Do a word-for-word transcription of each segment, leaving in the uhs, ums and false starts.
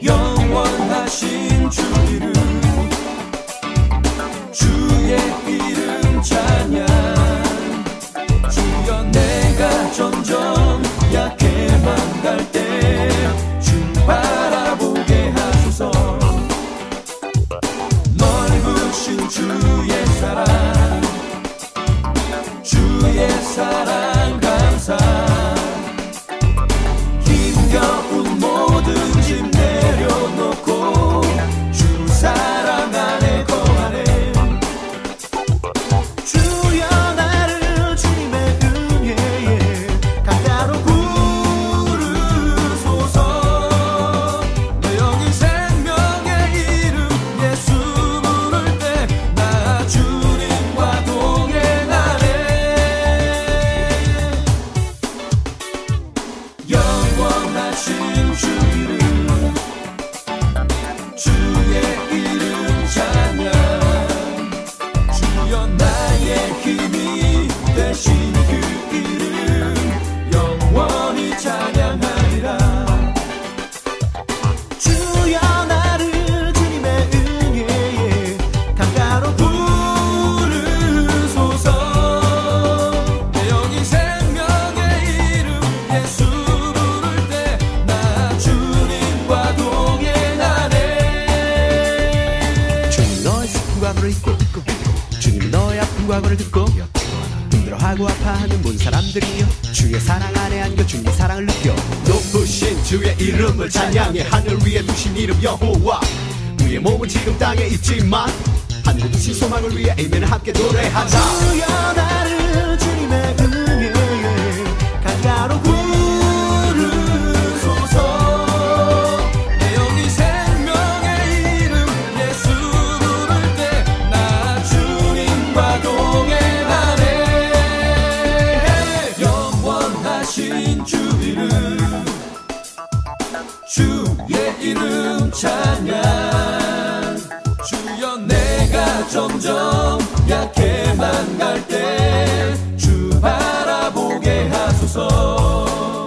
영원하신 주 이름 주의 이름 찬양 주여 내가 점점 약해만 갈 때 주 바라보게 하소서 넓으신 주의 사랑 주의 사랑 감사 힘겨운 모든 짐 내려놓고 주 사랑 안에 거하네 주여 나를 주님의 은혜에 강가로 부르소서 내 영이 생명의 이름 예수 부를 때 나 주님과 동행하네 영원하신 주 이름 주의 이름 찬양 주여 나의 힘이 되신 그 이름 영원히 찬양하리라 주여 나를 주님의 은혜에 강가로 부르소서 내 영이 생명의 이름 예수 부를 때 나 주님과 동행하네 주님 너의 슬픈 과거를 잊고 주님 너의 아픈 과거를 듣고 힘들어하고 아파하는 모든 사람들이여 주의 사랑 안에 안겨 주님의 사랑을 느껴 높으신 주의 이름을 찬양해 하늘 위에 두신 이름 여호와 우리의 몸은 지금 땅에 있지만 하늘에 두신 소망을 위해 아멘을 함께 노래하자 주여 나를 주님의 은혜에 강가로 부르소서 내 영이 생명의 이름 예수 부를 때 나 주님과 동행하네 영원하신 주 이름 주의 이름 찬양 주여 내가 점점 약해만 갈 때 주 바라보게 하소서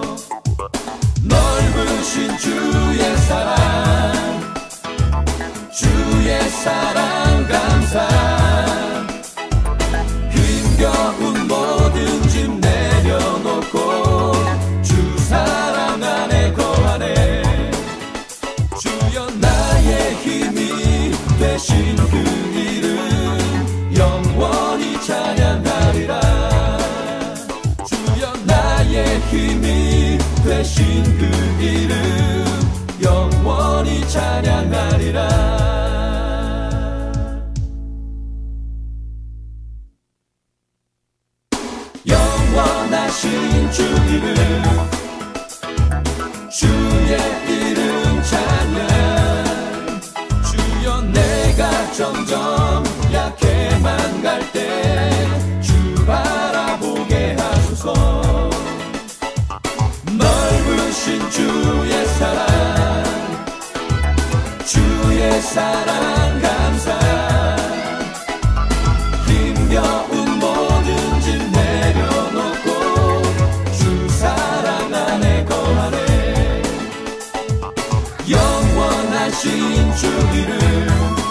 넓으신 주의 사랑 주의 사랑 감사 힘겨운 모든 짐 내려놓고 주 사랑 안에 거하네 주여 나의 힘이 되신 그 이름 영원히 찬양하리라 주여 나의 힘이 되신 그 이름 영원히 찬양하리라 영원하신 주 이름 주의 이름 찬양 주여 내가 점점 약해만 갈 때 주 바라보게 하소서 넓으신 주의 사랑 주의 사랑 감사 힘겨운 모든 짐 내려놓고 주 사랑 안에 거하네 영원하신 주 이름